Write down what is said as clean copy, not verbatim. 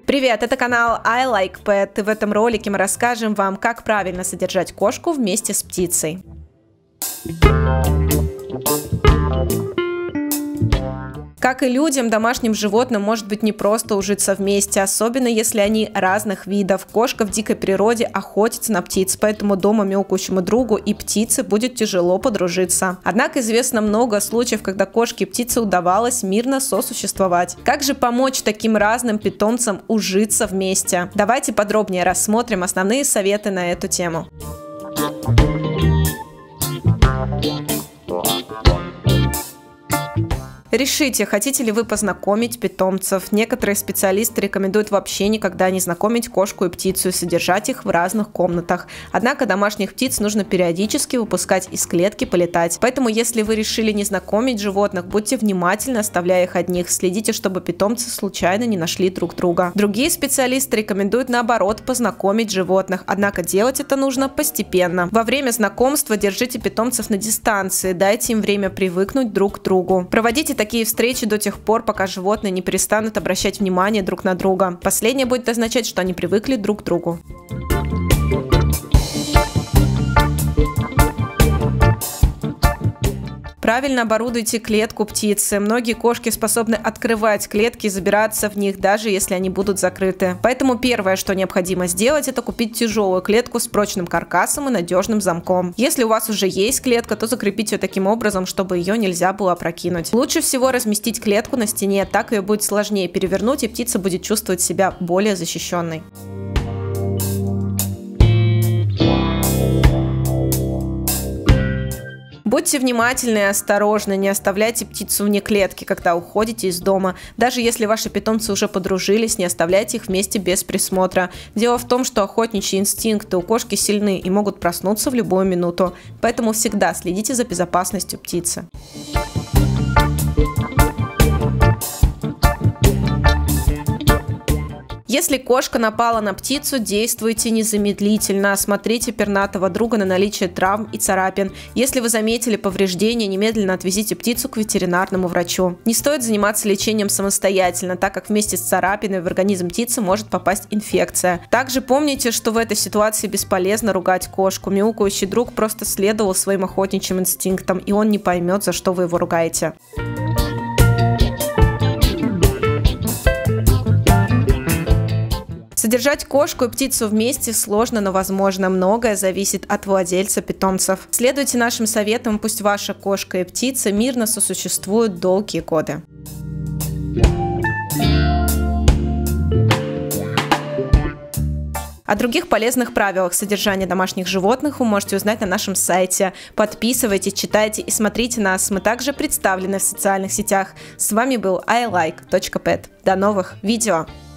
Привет, это канал I Like Pet, и в этом ролике мы расскажем вам, как правильно содержать кошку вместе с птицей. Как и людям, домашним животным может быть непросто ужиться вместе, особенно если они разных видов. Кошка в дикой природе охотится на птиц, поэтому дома мяукающему другу и птице будет тяжело подружиться. Однако известно много случаев, когда кошке и птице удавалось мирно сосуществовать. Как же помочь таким разным питомцам ужиться вместе? Давайте подробнее рассмотрим основные советы на эту тему. Решите, хотите ли вы познакомить питомцев. Некоторые специалисты рекомендуют вообще никогда не знакомить кошку и птицу и содержать их в разных комнатах. Однако домашних птиц нужно периодически выпускать из клетки полетать. Поэтому, если вы решили не знакомить животных, будьте внимательны, оставляя их одних. Следите, чтобы питомцы случайно не нашли друг друга. Другие специалисты рекомендуют наоборот познакомить животных. Однако делать это нужно постепенно. Во время знакомства держите питомцев на дистанции, дайте им время привыкнуть друг к другу. Проводите такие встречи до тех пор, пока животные не перестанут обращать внимание друг на друга. Последнее будет означать, что они привыкли друг к другу. Правильно оборудуйте клетку птицы. Многие кошки способны открывать клетки и забираться в них, даже если они будут закрыты. Поэтому первое, что необходимо сделать, это купить тяжелую клетку с прочным каркасом и надежным замком. Если у вас уже есть клетка, то закрепите ее таким образом, чтобы ее нельзя было опрокинуть. Лучше всего разместить клетку на стене, так ее будет сложнее перевернуть, и птица будет чувствовать себя более защищенной. Будьте внимательны и осторожны, не оставляйте птицу вне клетки, когда уходите из дома. Даже если ваши питомцы уже подружились, не оставляйте их вместе без присмотра. Дело в том, что охотничьи инстинкты у кошки сильны и могут проснуться в любую минуту. Поэтому всегда следите за безопасностью птицы. Если кошка напала на птицу, действуйте незамедлительно. Осмотрите пернатого друга на наличие травм и царапин. Если вы заметили повреждения, немедленно отвезите птицу к ветеринарному врачу. Не стоит заниматься лечением самостоятельно, так как вместе с царапиной в организм птицы может попасть инфекция. Также помните, что в этой ситуации бесполезно ругать кошку. Мяукающий друг просто следовал своим охотничьим инстинктам, и он не поймет, за что вы его ругаете. Содержать кошку и птицу вместе сложно, но возможно. Многое зависит от владельца питомцев. Следуйте нашим советам, пусть ваша кошка и птица мирно сосуществуют долгие годы. О других полезных правилах содержания домашних животных вы можете узнать на нашем сайте. Подписывайтесь, читайте и смотрите нас. Мы также представлены в социальных сетях. С вами был ilike.pet. До новых видео!